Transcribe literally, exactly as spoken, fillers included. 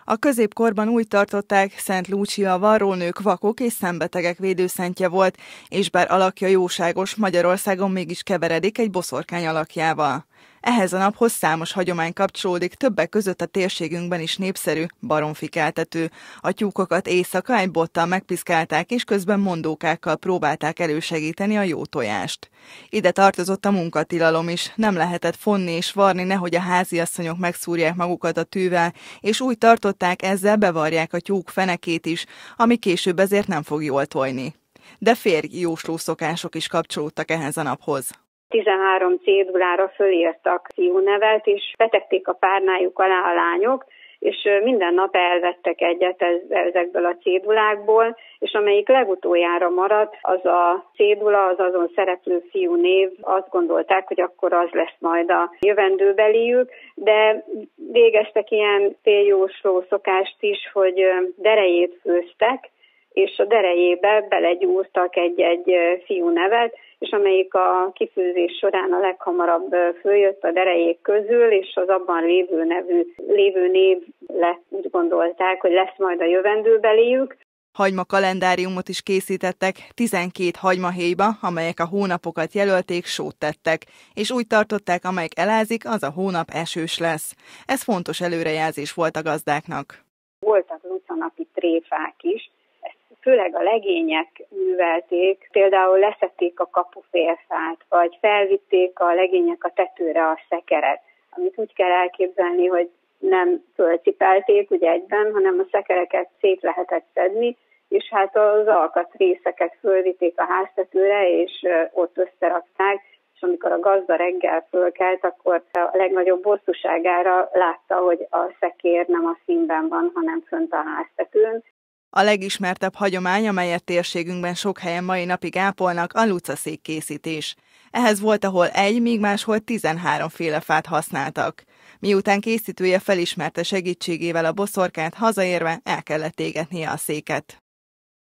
A középkorban úgy tartották, Szent Lúcia a varrónők, vakok és szembetegek védőszentje volt, és bár alakja jóságos, Magyarországon mégis keveredik egy boszorkány alakjával. Ehhez a naphoz számos hagyomány kapcsolódik, többek között a térségünkben is népszerű baromfikeltető. A tyúkokat éjszaka egy bottal megpiszkálták, és közben mondókákkal próbálták elősegíteni a jó tojást. Ide tartozott a munkatilalom is, nem lehetett fonni és varni, nehogy a háziasszonyok megszúrják magukat a tűvel, és úgy tartották, ezzel bevarják a tyúk fenekét is, ami később ezért nem fog jól tojni. De férj jósló szokások is kapcsolódtak ehhez a naphoz. tizenhárom cédulára fölírtak fiúnevet, és betették a párnájuk alá a lányok, és minden nap elvettek egyet ezekből a cédulákból, és amelyik legutoljára maradt, az a cédula, az azon szereplő fiú név, azt gondolták, hogy akkor az lesz majd a jövendőbeliük, de végeztek ilyen féljósló szokást is, hogy derejét főztek, és a derejébe belegyúrtak egy-egy fiú nevet, és amelyik a kifőzés során a leghamarabb följött a derejék közül, és az abban lévő nevű, lévő név lett, úgy gondolták, hogy lesz majd a jövendőbeliük. Hagyma kalendáriumot is készítettek, tizenkét hagymahéjba, amelyek a hónapokat jelölték, sót tettek, és úgy tartották, amelyik elázik, az a hónap esős lesz. Ez fontos előrejelzés volt a gazdáknak. Voltak lucanapi tréfák is, főleg a legények művelték, például leszették a kapufélfát, vagy felvitték a legények a tetőre a szekeret, amit úgy kell elképzelni, hogy nem fölcipelték ugye egyben, hanem a szekereket szét lehetett szedni, és hát az alkatrészeket fölvitték a háztetőre, és ott összerakták, és amikor a gazda reggel fölkelt, akkor a legnagyobb bosszúságára látta, hogy a szekér nem a színben van, hanem fönt a háztetőn. A legismertebb hagyomány, amelyet térségünkben sok helyen mai napig ápolnak, a lucaszék készítés. Ehhez volt, ahol egy, míg máshol tizenhárom féle fát használtak. Miután készítője felismerte segítségével a boszorkánt, hazaérve el kellett égetnie a széket.